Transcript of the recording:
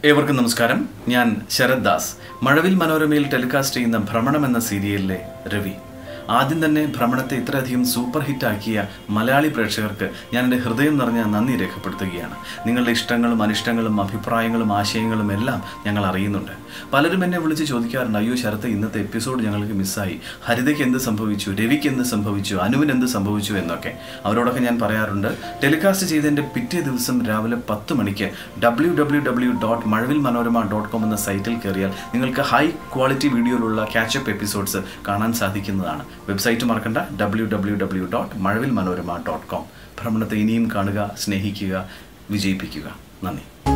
ഏവർക്കും നമസ്കാരം. ഞാൻ ശരത് ദാസ്. മഴവിൽ മനോരമയിൽ ടെലികാസ്റ്റ് ചെയ്യുന്ന ഭ്രമണം എന്ന സീരിയലിലെ രവി. ആദ്യം തന്നെ ഭ്രമണത്തെ ഇത്രയധികം സൂപ്പർ ഹിറ്റാക്കിയ മലയാളി പ്രേക്ഷകർക്ക് ഞാൻ എൻ്റെ ഹൃദയം നിറഞ്ഞ നന്ദി രേഖപ്പെടുത്തുകയാണ്. നിങ്ങളുടെ ഇഷ്ടങ്ങളും അനിഷ്ടങ്ങളും അഭിപ്രായങ്ങളും ആശയങ്ങളും എല്ലാം ഞങ്ങൾ അറിയുന്നുണ്ട്. പലരും എന്നെ വിളിച്ച് ചോദിക്കാറുണ്ട്, അയ്യോ ശരത്ത്, ഇന്നത്തെ എപ്പിസോഡ് ഞങ്ങൾക്ക് മിസ്സായി, ഹരിതയ്ക്ക് എന്ത് സംഭവിച്ചു, രവിക്ക് എന്ത് സംഭവിച്ചു, അനുവിന് എന്ത് സംഭവിച്ചു എന്നൊക്കെ. അവരോടൊക്കെ ഞാൻ പറയാറുണ്ട്, ടെലികാസ്റ്റ് ചെയ്തതിൻ്റെ പിറ്റേ ദിവസം രാവിലെ 10 മണിക്ക് www.mazhavilmanorama.com എന്ന സൈറ്റിൽ കയറിയാൽ നിങ്ങൾക്ക് ഹൈ ക്വാളിറ്റി വീഡിയോയിലുള്ള ക്യാച്ചപ്പ് എപ്പിസോഡ്സ് കാണാൻ സാധിക്കുന്നതാണ്. വെബ്സൈറ്റ് മറക്കണ്ട, www.mazhavilmanorama.com. ഭ്രമണത്തെ ഇനിയും കാണുക, സ്നേഹിക്കുക, വിജയിപ്പിക്കുക. നന്ദി.